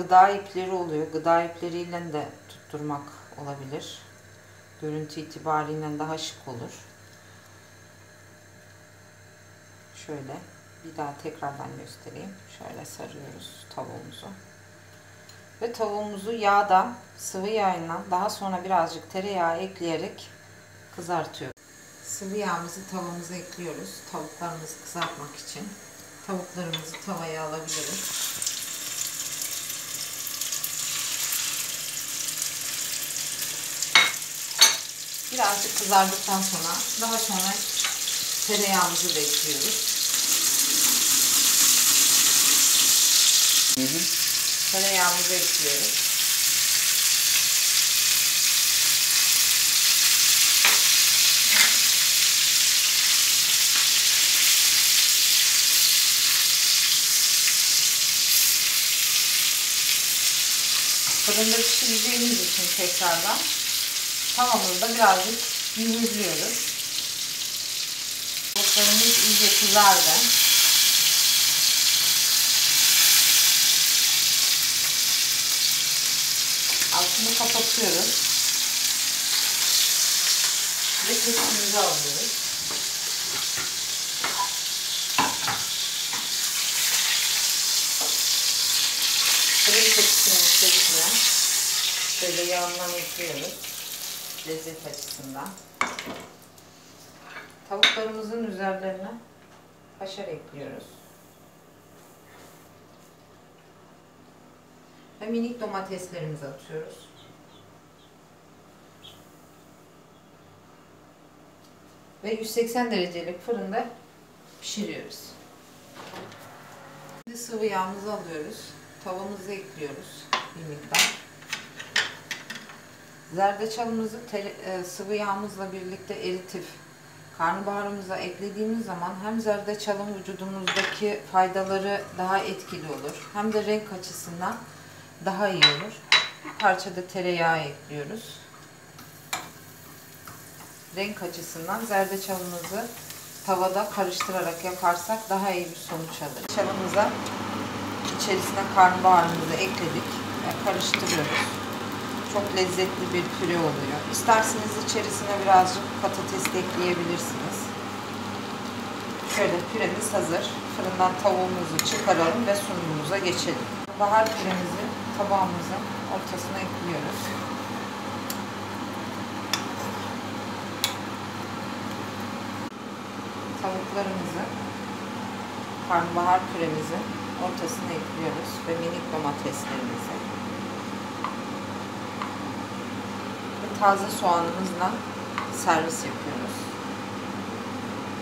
gıda ipleri oluyor. Gıda ipleriyle de tutturmak olabilir. Görüntü itibariyle daha şık olur. Şöyle bir daha tekrardan göstereyim. Şöyle sarıyoruz tavuğumuzu. Ve tavuğumuzu yağda, sıvı yağıyla daha sonra birazcık tereyağı ekleyerek kızartıyoruz. Sıvı yağımızı tavamıza ekliyoruz. Tavuklarımızı kızartmak için. Tavuklarımızı tavaya alabiliriz. Birazcık kızardıktan sonra daha sonra tereyağımızı da ekliyoruz. Tereyağımızı ekliyoruz. Fırında pişireceğimiz için tekrardan tavamızda birazcık mühürlüyoruz. Tavuklarımız iyice kızardı. Altını kapatıyoruz. Ve tepsimizi alıyoruz. Fırın tepsinin içerisine şöyle yağından ekliyoruz. Lezzet açısından. Tavuklarımızın üzerlerine kaşar ekliyoruz. Ve minik domateslerimizi atıyoruz. Ve 180 derecelik fırında pişiriyoruz. Şimdi sıvı yağımızı alıyoruz. Tavamızı ekliyoruz bir miktar. Zerdeçalımızı sıvı yağımızla birlikte eritip karnabaharımıza eklediğimiz zaman hem zerdeçalın vücudumuzdaki faydaları daha etkili olur, hem de renk açısından daha iyi olur. Bir parça da tereyağı ekliyoruz. Renk açısından zerdeçalımızı tavada karıştırarak yaparsak daha iyi bir sonuç alırız. Zerdeçalımıza içerisine karnabaharımızı ekledik ve karıştırıyoruz. Çok lezzetli bir püre oluyor. İsterseniz içerisine birazcık patates de ekleyebilirsiniz. Şöyle püremiz hazır. Fırından tavuğumuzu çıkaralım ve sunumumuza geçelim. Bahar püremizi tabağımızın ortasına ekliyoruz. Tavuklarımızı karnabahar püremizin ortasına ekliyoruz ve minik domateslerimizi ve taze soğanımızla servis yapıyoruz.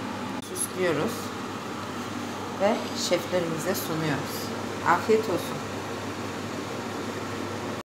Süslüyoruz ve şeflerimize sunuyoruz. Afiyet olsun.